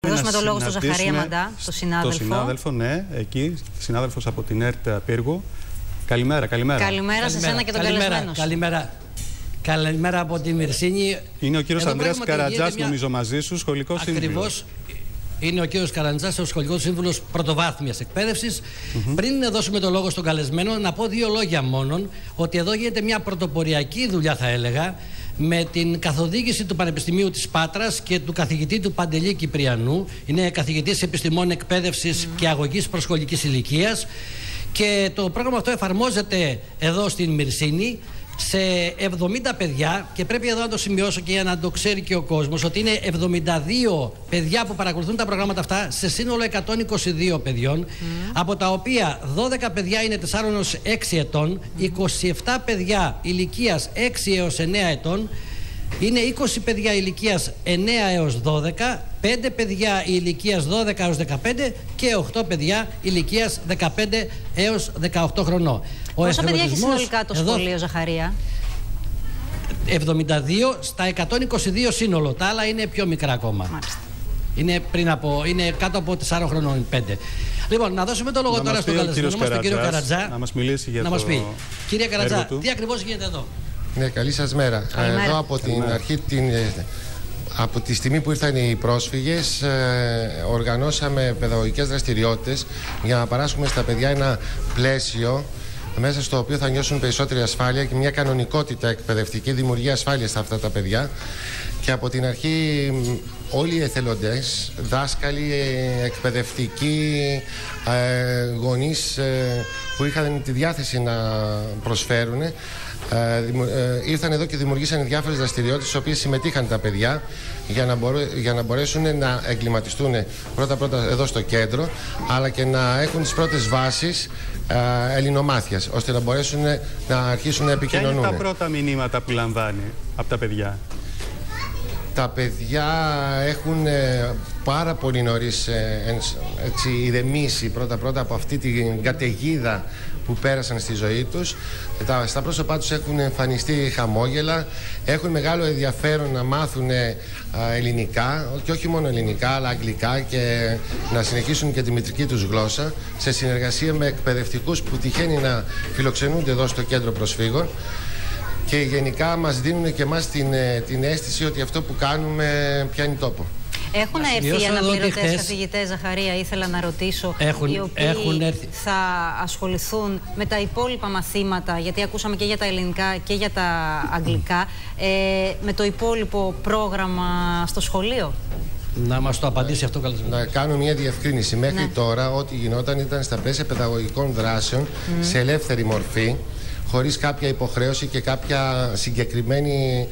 Να δώσουμε το λόγο στον Ζαχαρία Μαντά, τον συνάδελφο. Το συνάδελφο, ναι, εκεί, συνάδελφος από την ΕΡΤ Πύργου. Καλημέρα, καλημέρα. Καλημέρα σε εσένα και τον καλεσμένο. Καλημέρα. Καλημέρα από τη Μυρσίνη. Είναι ο κύριος Ανδρέας Καρατζάς, νομίζω, μαζί σου, σχολικός σύμβουλος. Ακριβώς. Είναι ο κύριος Καρατζάς, ο σχολικός σύμβουλος πρωτοβάθμιας εκπαίδευσης. Πριν δώσουμε το λόγο στον καλεσμένο, να πω δύο λόγια μόνον, ότι εδώ γίνεται μια πρωτοποριακή δουλειά, θα έλεγα, με την καθοδήγηση του Πανεπιστημίου της Πάτρας και του καθηγητή του Παντελή Κυπριανού. Είναι καθηγητής επιστημών εκπαίδευσης και αγωγής προσχολικής ηλικίας. Και το πρόγραμμα αυτό εφαρμόζεται εδώ στην Μυρσίνη σε 70 παιδιά, και πρέπει εδώ να το σημειώσω και για να το ξέρει και ο κόσμος, ότι είναι 72 παιδιά που παρακολουθούν τα προγράμματα αυτά σε σύνολο 122 παιδιών, από τα οποία 12 παιδιά είναι 4 έως 6 ετών, 27 παιδιά ηλικίας 6 έως 9 ετών, είναι 20 παιδιά ηλικίας 9 έως 12, 5 παιδιά ηλικίας 12 έως 15 και 8 παιδιά ηλικίας 15 έως 18 χρονών. Πόσα παιδιά έχει συνολικά το σχολείο, Ζαχαρία? 72 στα 122 σύνολο. Τα άλλα είναι πιο μικρά ακόμα. Μάλιστα. Είναι κάτω από 4 χρονών, 5. Λοιπόν, να δώσουμε το λόγο τώρα στον καλεσμένο μας, τον κύριο Καρατζά. Να μας μιλήσει για να το μας πει. Κύριε Καρατζά, τι ακριβώς γίνεται εδώ? Ναι, καλή σας μέρα. Εδώ από την αρχή, από τη στιγμή που ήρθαν οι πρόσφυγες, οργανώσαμε παιδαγωγικές δραστηριότητες για να παράσχουμε στα παιδιά ένα πλαίσιο μέσα στο οποίο θα νιώσουν περισσότερη ασφάλεια και μια κανονικότητα εκπαιδευτική, δημιουργία ασφάλειας στα αυτά τα παιδιά. Και από την αρχή όλοι οι εθελοντές, δάσκαλοι, εκπαιδευτικοί, γονείς που είχαν τη διάθεση να προσφέρουν, ήρθαν εδώ και δημιουργήσαν διάφορες δραστηριότητες στις οποίες συμμετείχαν τα παιδιά για να μπορέσουν να εγκληματιστούν πρώτα εδώ στο κέντρο, αλλά και να έχουν τις πρώτες βάσεις ελληνομάθειας, ώστε να μπορέσουν να αρχίσουν να επικοινωνούν. Ποια είναι τα πρώτα μηνύματα που λαμβάνει από τα παιδιά? Τα παιδιά έχουν πάρα πολύ νωρίς ηρεμήσει πρώτα από αυτή την καταιγίδα που πέρασαν στη ζωή τους. Στα πρόσωπά τους έχουν εμφανιστεί χαμόγελα, έχουν μεγάλο ενδιαφέρον να μάθουν ελληνικά, και όχι μόνο ελληνικά αλλά αγγλικά, και να συνεχίσουν και τη μητρική τους γλώσσα σε συνεργασία με εκπαιδευτικούς που τυχαίνει να φιλοξενούνται εδώ στο κέντρο προσφύγων. Και γενικά μας δίνουν και εμάς την αίσθηση ότι αυτό που κάνουμε πιάνει τόπο. Έχουν έρθει οι αναπληρωτές καθηγητές, Ζαχαρία, ήθελα να ρωτήσω, οι οποίοι θα ασχοληθούν με τα υπόλοιπα μαθήματα, γιατί ακούσαμε και για τα ελληνικά και για τα αγγλικά, με το υπόλοιπο πρόγραμμα στο σχολείο? Να μας το απαντήσει αυτό καλώς. Να κάνω μια διευκρίνηση. Μέχρι τώρα ό,τι γινόταν ήταν στα πλαίσια παιδαγωγικών δράσεων σε ελεύθερη μορφή, χωρίς κάποια υποχρέωση και κάποια συγκεκριμένη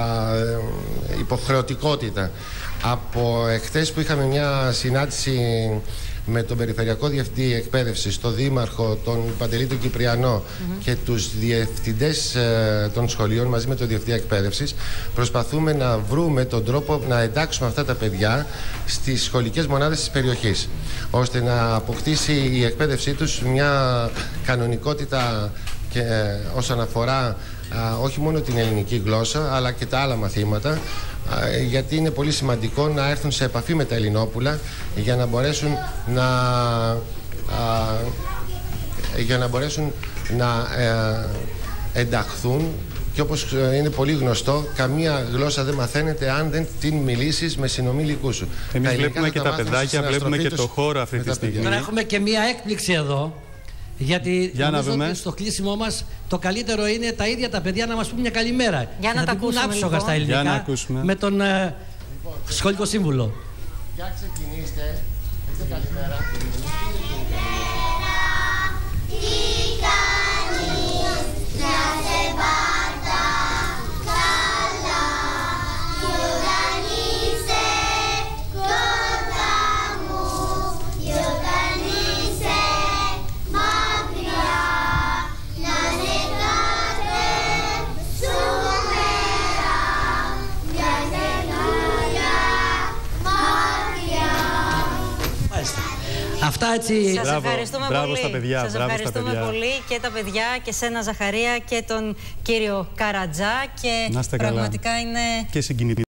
υποχρεωτικότητα. Από εχθές που είχαμε μια συνάντηση με τον Περιφερειακό Διευθυντή Εκπαίδευσης, τον Δήμαρχο, τον Παντελή τον Κυπριανό και τους διευθυντές των σχολείων μαζί με τον Διευθυντή Εκπαίδευσης, προσπαθούμε να βρούμε τον τρόπο να εντάξουμε αυτά τα παιδιά στις σχολικές μονάδες της περιοχής, ώστε να αποκτήσει η εκπαίδευσή τους μια κανονικότητα και όσον αφορά όχι μόνο την ελληνική γλώσσα αλλά και τα άλλα μαθήματα, γιατί είναι πολύ σημαντικό να έρθουν σε επαφή με τα Ελληνόπουλα για να μπορέσουν να ενταχθούν. Και όπως είναι πολύ γνωστό, καμία γλώσσα δεν μαθαίνεται αν δεν την μιλήσεις με συνομήλικούς σου. Εμείς βλέπουμε και τα παιδάκια, βλέπουμε και το χώρο αυτή τη στιγμή. Τώρα έχουμε και μία έκπληξη εδώ. Γιατί νομίζω στο κλείσιμό μας το καλύτερο είναι τα ίδια τα παιδιά να μας πούν μια καλημέρα. Για να τα ακούσουμε άψογα στα ελληνικά με τον σχολικό σύμβουλο. Για ξεκινήστε. Είστε καλημέρα. Αυτά έτσι. Σας ευχαριστούμε πολύ. Στα παιδιά. Σας ευχαριστούμε πολύ και τα παιδιά και σένα, Ζαχαρία, και τον κύριο Καρατζά. Και πραγματικά είναι... Και συγκινητικό.